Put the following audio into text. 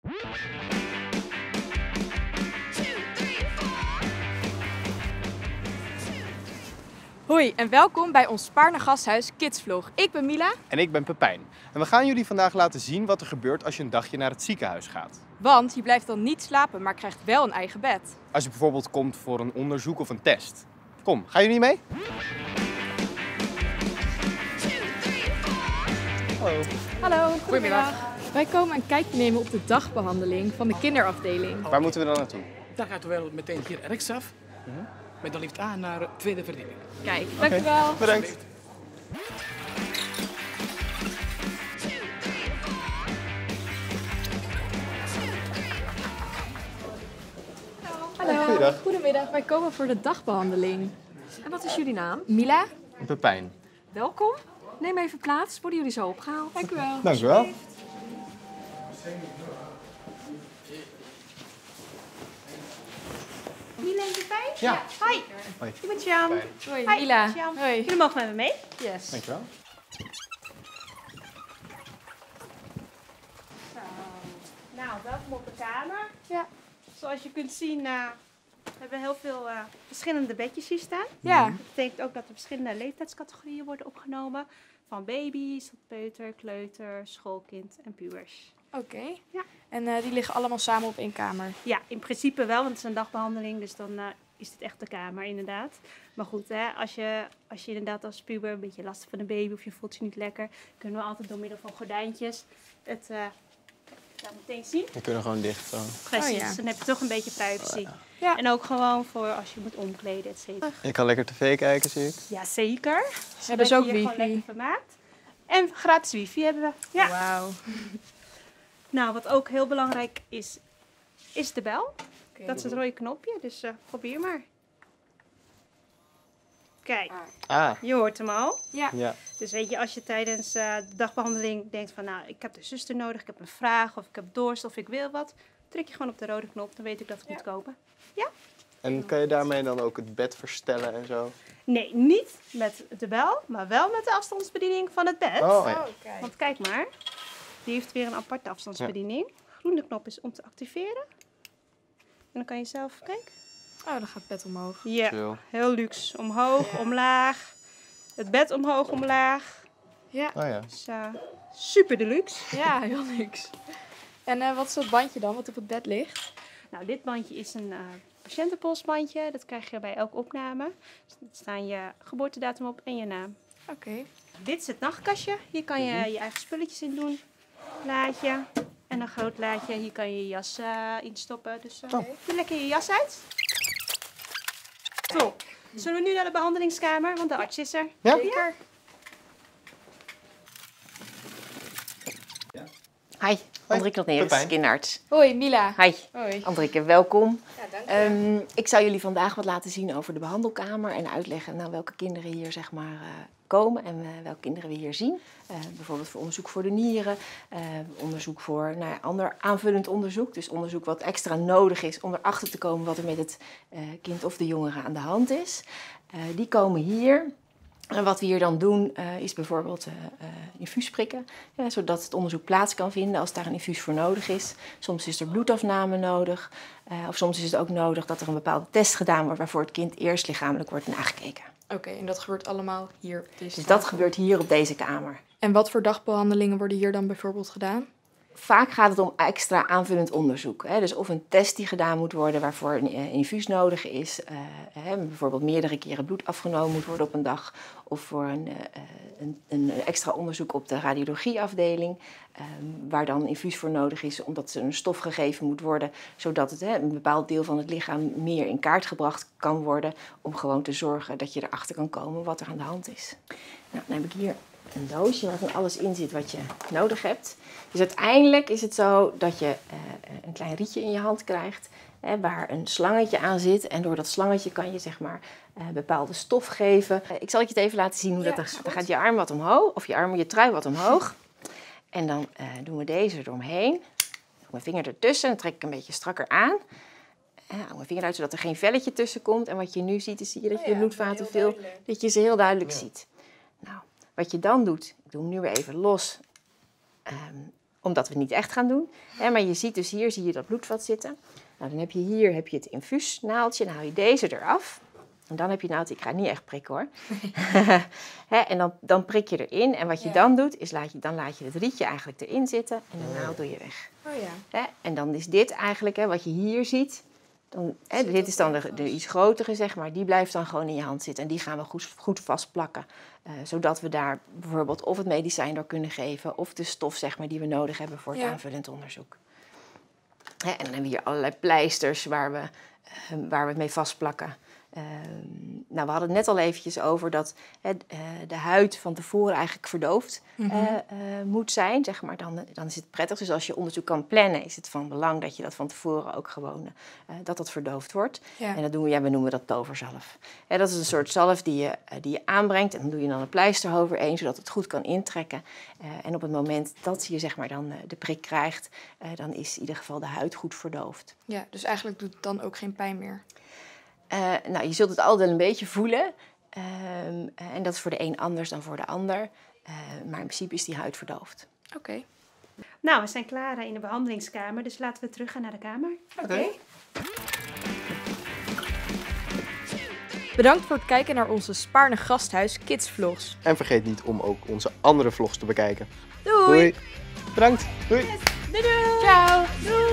Hoi en welkom bij ons Spaarne Gasthuis Kidsvlog. Ik ben Mila. En ik ben Pepijn. En we gaan jullie vandaag laten zien wat er gebeurt als je een dagje naar het ziekenhuis gaat. Want je blijft dan niet slapen, maar krijgt wel een eigen bed. Als je bijvoorbeeld komt voor een onderzoek of een test. Kom, gaan jullie mee? Hallo. Hallo, goedemiddag. Wij komen een kijkje nemen op de dagbehandeling van de kinderafdeling. Waar moeten we dan naartoe? Dan gaat u wel meteen hier rechtsaf, met de lift aan naar de tweede verdieping. Kijk, dankjewel. Bedankt. Hallo. Goeiedag. Goedemiddag. Wij komen voor de dagbehandeling. En wat is jullie naam? Mila? Pepijn. Welkom. Neem even plaats. Worden jullie zo opgehaald? Dank u wel. Dank u wel. Mila en Pepijn? Ja. Hoi. Hoi. Ik ben Sjaan. Hoi, Hoi, Mila. Sjaan. Hoi. Jullie mogen met me mee. Yes. Dank je wel. Nou, welkom op de kamer. Ja. Zoals je kunt zien hebben we heel veel verschillende bedjes hier staan. Ja. Dat betekent ook dat er verschillende leeftijdscategorieën worden opgenomen. Van baby's tot peuter, kleuter, schoolkind en pubers. Oké. Ja. En die liggen allemaal samen op één kamer. Ja, in principe wel, want het is een dagbehandeling, dus dan is dit echt de kamer inderdaad. Maar goed, hè, als je inderdaad als puber een beetje last van een baby of je voelt je niet lekker, kunnen we altijd door middel van gordijntjes het laat meteen zien. We kunnen gewoon dicht zo. Precies, Oh ja. dan heb je toch een beetje privacy. Ja. En ook gewoon voor als je moet omkleden, et cetera. Je kan lekker tv kijken, zie ik. Ja, zeker. Ze hebben dus ook je gewoon wifi. lekker vermaakt. En gratis wifi hebben we. Ja. Wauw. Nou, wat ook heel belangrijk is de bel. Oké. Dat is het rode knopje, dus probeer maar. Kijk, Ah, je hoort hem al. Ja. ja. Dus weet je, als je tijdens de dagbehandeling denkt van, nou, ik heb de zuster nodig, ik heb een vraag of ik heb dorst of ik wil wat, druk je gewoon op de rode knop, dan weet ik dat ik moet kopen. En kan je daarmee dan ook het bed verstellen en zo? Nee, niet met de bel, maar wel met de afstandsbediening van het bed. Oh, ja. Kijk. Want kijk maar, die heeft weer een aparte afstandsbediening. Groene knop is om te activeren. En dan kan je zelf, kijk. Oh, dan gaat het bed omhoog. Ja, Chill. heel luxe. Omhoog, omlaag. Het bed omhoog, omlaag. Ja. Oh ja. Dus super deluxe. Ja, heel niks. En wat is dat bandje dan, wat op het bed ligt? Nou, dit bandje is een patiëntenpolsbandje. Dat krijg je bij elke opname. Dus er staan je geboortedatum op en je naam. Oké. Dit is het nachtkastje. Hier kan je je eigen spulletjes in doen. Laadje. En een groot laadje. Hier kan je je jas instoppen. Dus doe lekker je jas uit. Top. Zullen we nu naar de behandelingskamer? Want de arts is er. Ja? Zeker. Hi, Andrike Neers, Pepijn. kinderarts. Hoi, Mila. Hi, Hoi. Andrike, welkom. Ja, dank je. Ik zou jullie vandaag wat laten zien over de behandelkamer en uitleggen welke kinderen hier komen en welke kinderen we hier zien. Bijvoorbeeld voor onderzoek voor de nieren, onderzoek voor ander aanvullend onderzoek. Dus onderzoek wat extra nodig is om erachter te komen wat er met het kind of de jongere aan de hand is. Die komen hier. En wat we hier dan doen is bijvoorbeeld infuus prikken, zodat het onderzoek plaats kan vinden als daar een infuus voor nodig is. Soms is er bloedafname nodig of soms is het ook nodig dat er een bepaalde test gedaan wordt waarvoor het kind eerst lichamelijk wordt nagekeken. Oké, en dat gebeurt allemaal hier op deze Dus tafel. dat gebeurt hier op deze kamer. En wat voor dagbehandelingen worden hier dan bijvoorbeeld gedaan? Vaak gaat het om extra aanvullend onderzoek. Dus of een test die gedaan moet worden waarvoor een infuus nodig is. Bijvoorbeeld meerdere keren bloed afgenomen moet worden op een dag. Of voor een extra onderzoek op de radiologieafdeling. Waar dan infuus voor nodig is omdat er een stof gegeven moet worden. Zodat het, een bepaald deel van het lichaam meer in kaart gebracht kan worden. Om gewoon te zorgen dat je erachter kan komen wat er aan de hand is. Nou, dan heb ik hier een doosje waarvan alles in zit wat je nodig hebt. Dus uiteindelijk is het zo dat je een klein rietje in je hand krijgt waar een slangetje aan zit. En door dat slangetje kan je bepaalde stof geven. Ik zal het je even laten zien hoe dat gaat. Dan gaat je arm wat omhoog, of je trui wat omhoog. En dan doen we deze eromheen. Doe mijn vinger ertussen en dan trek ik een beetje strakker aan. Hou mijn vinger uit zodat er geen velletje tussen komt. En wat je nu ziet, zie je dat je bloedvaten dat je ze heel duidelijk ziet. Nou, wat je dan doet, ik doe hem nu weer even los. omdat we het niet echt gaan doen. Maar je ziet dus hier zie je dat bloedvat zitten. Nou, dan heb je hier het infuusnaaldje. Dan haal je deze eraf. En dan heb je naald, ik ga niet echt prikken hoor. En dan prik je erin. En wat je dan doet, is laat je het rietje eigenlijk erin zitten. En de naald doe je weg. Oh ja. En dan is dit eigenlijk, wat je hier ziet. Dit is dan de iets grotere, zeg maar. Die blijft dan gewoon in je hand zitten. En die gaan we goed vastplakken. Zodat we daar bijvoorbeeld of het medicijn door kunnen geven. Of de stof, zeg maar, die we nodig hebben voor het aanvullend onderzoek. En dan hebben we hier allerlei pleisters waar we het mee vastplakken. Nou, we hadden het net al eventjes over dat de huid van tevoren eigenlijk verdoofd moet zijn. Zeg maar. Dan is het prettig. Dus als je onderzoek kan plannen, is het van belang dat je dat van tevoren ook gewoon dat verdoofd wordt. Ja. En dat doen we noemen dat toverzalf. Dat is een soort zalf die je aanbrengt. En dan doe je dan een pleister overheen, zodat het goed kan intrekken. En op het moment dat je zeg maar, dan de prik krijgt, dan is in ieder geval de huid goed verdoofd. Ja, dus eigenlijk doet het dan ook geen pijn meer? Nou, je zult het altijd een beetje voelen. En dat is voor de een anders dan voor de ander. Maar in principe is die huid verdoofd. Oké. Nou, we zijn klaar in de behandelingskamer, dus laten we terug gaan naar de kamer. Oké. Bedankt voor het kijken naar onze Spaarne Gasthuis Kids Vlogs. En vergeet niet om ook onze andere vlogs te bekijken. Doei! Doei! Bedankt! Doei! Doei! Ciao! Doei!